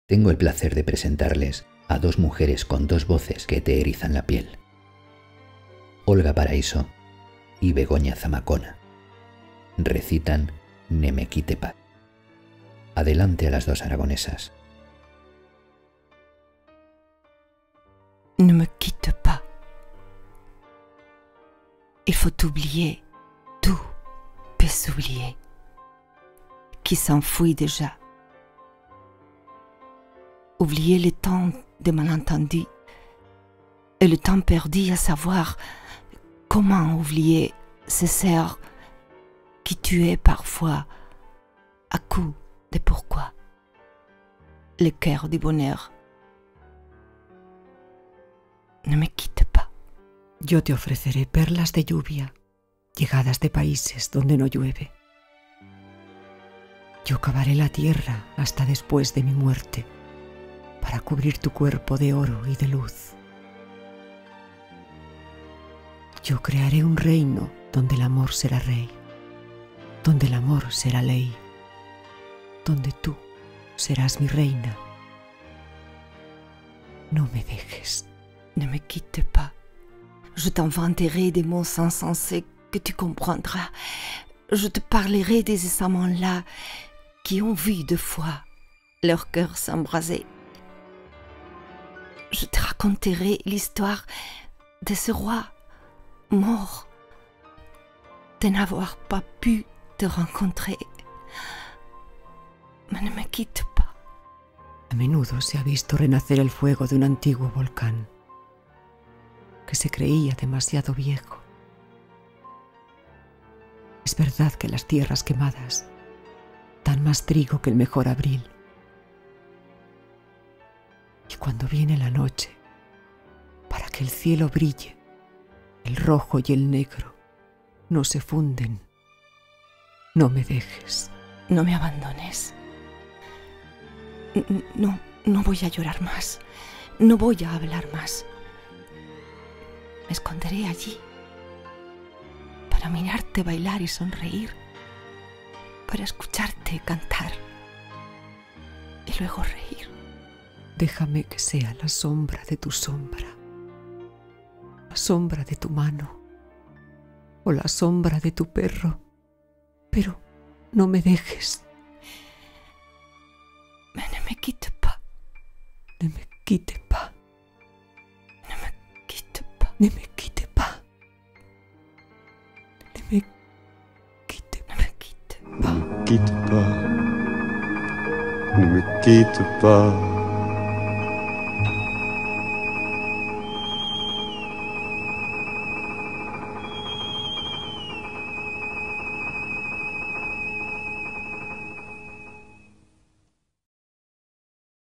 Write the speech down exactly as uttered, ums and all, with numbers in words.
Tengo el placer de presentarles a dos mujeres con dos voces que te erizan la piel. Olga Paraíso y Begoña Zamacona. Recitan Ne me quitte pas. Adelante a las dos aragonesas. Ne me quitte pas. Il faut oublier, tout peut s'oublier, qui s'enfuit déjà. Oublier le temps des malentendus et le temps perdu à savoir comment oublier ces sœurs qui tuaient parfois à coups de pourquoi le cœur du bonheur. Ne me quitte pas. Yo te ofreceré perlas de lluvia, llegadas de países donde no llueve. Yo cavaré la tierra hasta después de mi muerte, para cubrir tu cuerpo de oro y de luz. Yo crearé un reino donde el amor será rey, donde el amor será ley, donde tú serás mi reina. No me dejes. Ne me quitte pas. Je t'inventerai des mots insensés que tu comprendras. Je te parlerai des ces amants-là qui ont vu deux fois leur cœur s'embraser. Je te raconterai l'histoire de ce roi mort de n'avoir pas pu te rencontrer. Mais ne me quitte pas. A menudo se ha visto renacer el fuego de un antiguo volcán que se creía demasiado viejo. Es verdad que las tierras quemadas dan más trigo que el mejor abril. Y cuando viene la noche, para que el cielo brille, el rojo y el negro no se funden. No me dejes. No me abandones. No, no voy a llorar más. No voy a hablar más. Me esconderé allí para mirarte bailar y sonreír, para escucharte cantar y luego reír. Déjame que sea la sombra de tu sombra, la sombra de tu mano o la sombra de tu perro, pero no me dejes. Mais ne me quitte pas. Ne me quitte pas. Ne me quitte pas. Ne me quitte pas. Ne me quitte Ne me quitte pas. Quitte pas, ne me quitte pas.